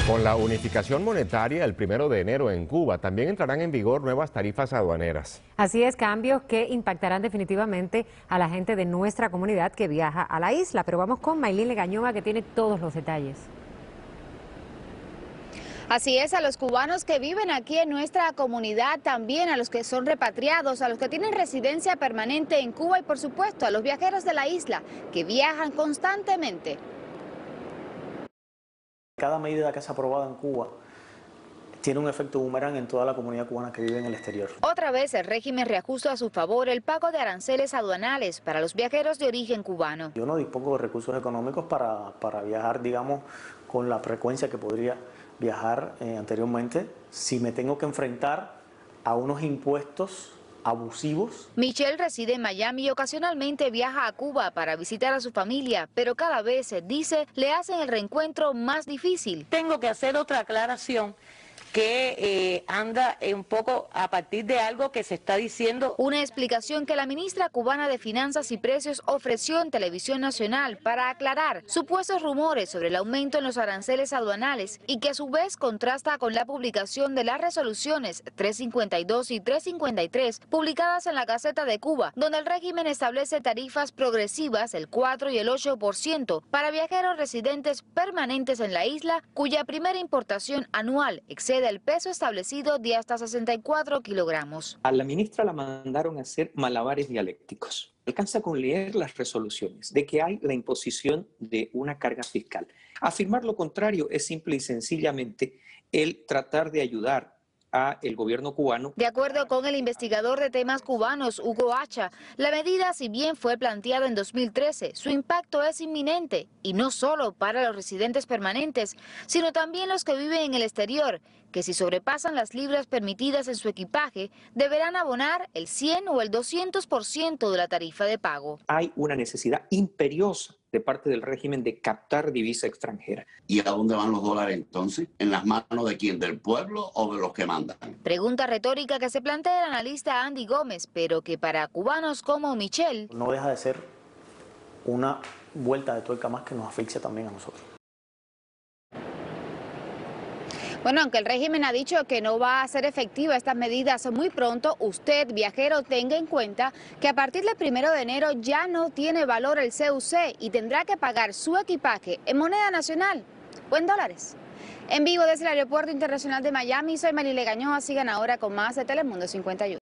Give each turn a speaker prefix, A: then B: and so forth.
A: Con la unificación monetaria el 1 de enero en Cuba, también entrarán en vigor nuevas tarifas aduaneras.
B: Así es, cambios que impactarán definitivamente a la gente de nuestra comunidad que viaja a la isla. Pero vamos con Maylin Legañova, que tiene todos los detalles.
C: Así es, a los cubanos que viven aquí en nuestra comunidad, también a los que son repatriados, a los que tienen residencia permanente en Cuba y por supuesto a los viajeros de la isla que viajan constantemente.
D: Cada medida que se ha aprobado en Cuba tiene un efecto boomerang en toda la comunidad cubana que vive en el exterior.
C: Otra vez el régimen reajusta a su favor el pago de aranceles aduanales para los viajeros de origen cubano.
D: Yo no dispongo de recursos económicos para viajar, digamos, con la frecuencia que podría viajar anteriormente si me tengo que enfrentar a unos impuestos abusivos.
C: Michelle reside en Miami y ocasionalmente viaja a Cuba para visitar a su familia, pero cada vez, dice, le hacen el reencuentro más difícil.
E: Tengo que hacer otra aclaración que anda un poco a partir de algo que se está diciendo.
C: Una explicación que la ministra cubana de Finanzas y Precios ofreció en Televisión Nacional para aclarar supuestos rumores sobre el aumento en los aranceles aduanales y que a su vez contrasta con la publicación de las resoluciones 352 y 353 publicadas en la Gaceta de Cuba, donde el régimen establece tarifas progresivas del 4 y el 8% para viajeros residentes permanentes en la isla cuya primera importación anual excede el peso establecido de hasta 64 kilogramos.
F: A la ministra la mandaron a hacer malabares dialécticos. Alcanza con leer las resoluciones de que hay la imposición de una carga fiscal. Afirmar lo contrario es simple y sencillamente el tratar de ayudar al gobierno cubano.
C: De acuerdo con el investigador de temas cubanos, Hugo Hacha, la medida, si bien fue planteada en 2013, su impacto es inminente, y no solo para los residentes permanentes, sino también los que viven en el exterior, que si sobrepasan las libras permitidas en su equipaje, deberán abonar el 100 o el 200% de la tarifa de pago.
F: Hay una necesidad imperiosa de parte del régimen de captar divisa extranjera.
G: ¿Y a dónde van los dólares entonces? ¿En las manos de quién? ¿Del pueblo o de los que mandan?
C: Pregunta retórica que se plantea el analista Andy Gómez, pero que para cubanos como Michelle
D: no deja de ser una vuelta de tuerca más que nos asfixia también a nosotros.
C: Bueno, aunque el régimen ha dicho que no va a ser efectiva estas medidas muy pronto, usted, viajero, tenga en cuenta que a partir del 1 de enero ya no tiene valor el CUC y tendrá que pagar su equipaje en moneda nacional o en dólares. En vivo desde el Aeropuerto Internacional de Miami, soy Maylin Legañova. Sigan ahora con más de Telemundo 51.